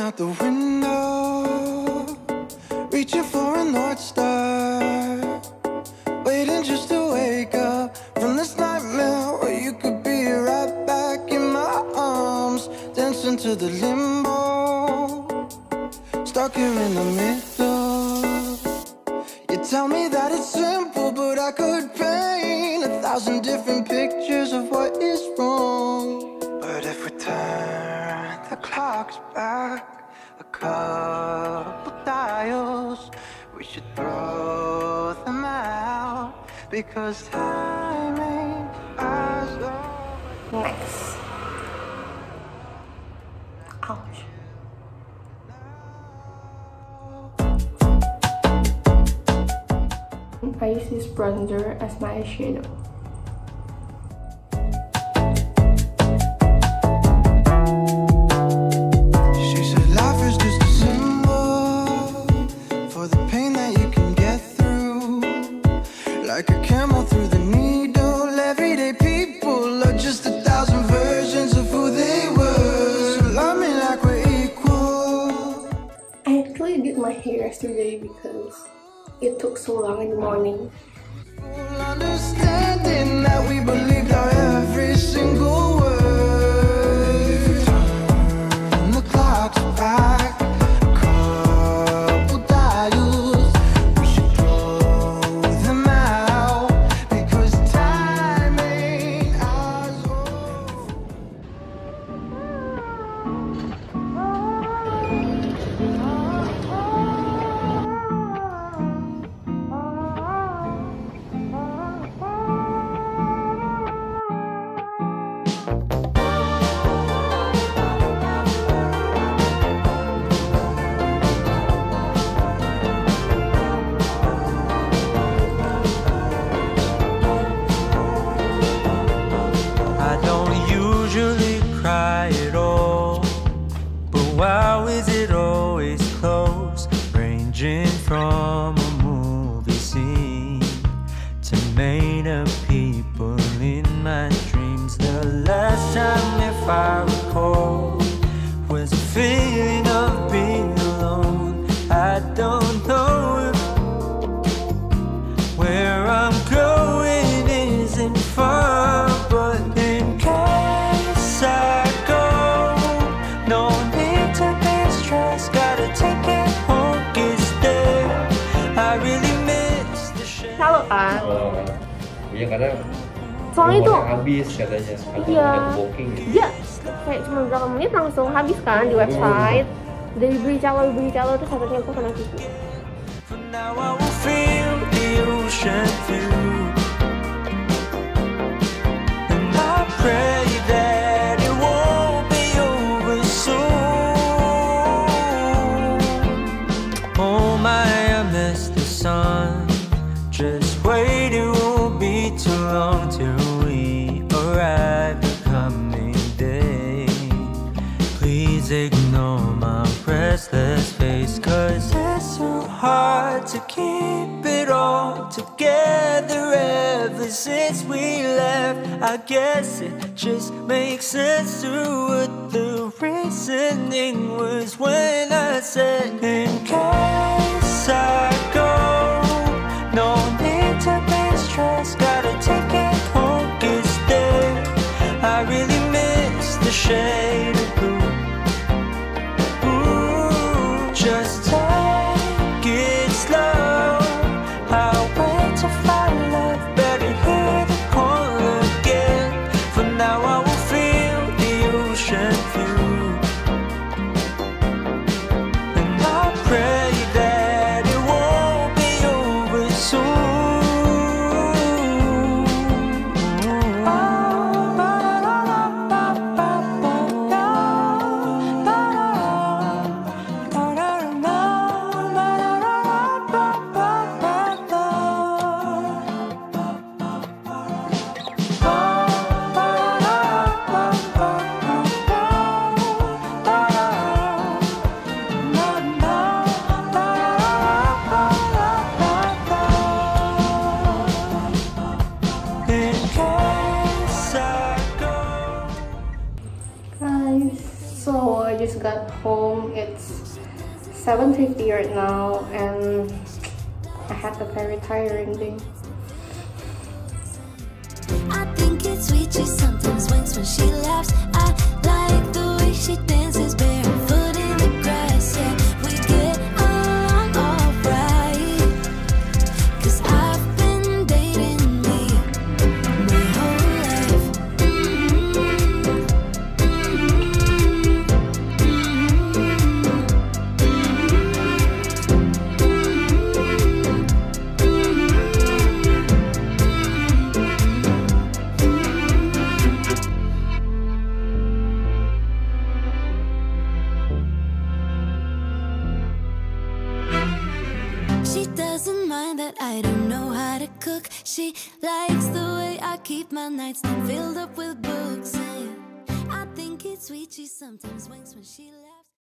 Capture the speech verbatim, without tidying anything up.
out the window, reaching for a North Star, waiting just to wake up from this nightmare where you could be right back in my arms, dancing to the limbo, stuck here in the middle. You tell me that it's simple, but I could paint a thousand different pictures of what is wrong. But if we turn the clocks back a couple dials, we should throw them out, because time ain't as old. Next. Ouch. I use this bronzer as my eyeshadow. She said life is just a symbol for the pain that you can get through, like a camel through the needle. Everyday people are just a thousand versions of who they were, so love me like we're equal. I actually did my hair yesterday because it took so long in the morning. Understanding that we believed our every single word. Turn the clocks back a couple dials, we should throw them out, because time ain't as old. I don't usually cry at all, but why is it always close? Ranging from a movie scene to made up people in my dreams. The last time, if I recall, was a feeling of being alone. I don't know if where I'm going isn't far, but in case I go, no need to be stressed. Gotta take it home, it's there. I really miss the shade. Halo kan? Oh, iya karena Soalnya itu habis katanya atau iya, udah booking gitu. dia kayak cuma berapa menit langsung habis kan di website. Dari beli calo beli calo terus akhirnya aku kena tipu. For now I will feel the ocean view, and I pray that it won't be over soon. Oh my, I miss the sun. Just wait, it won't be too long till we arrive the coming day. Please ignore my restless face, cause it's so hard to keep it all together ever since we left. I guess it just makes sense to what the reasoning was when I said, in case I go, no need to be stressed. Gotta take it home, it's there. I really miss the shade of blue. Just take it slow. I'll wait to find love. Better hear the call again. For now I will feel the ocean view, and I pray seven fifty right now, and I had a very tiring day. I think it's sweet, she sometimes winks when she laughs. I like the way she dances barefoot in the grass. Yeah, we get along alright, 'cause I've been dating me my whole life. Mm-hmm. She doesn't mind that I don't know how to cook. She likes the way I keep my nightstand filled up with books. And I think it's sweet, she sometimes winks when she laughs.